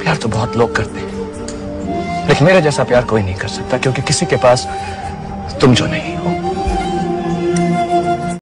प्यार तो बहुत लोग करते हैं, लेकिन मेरे जैसा प्यार कोई नहीं कर सकता, क्योंकि किसी के पास तुम जो नहीं हो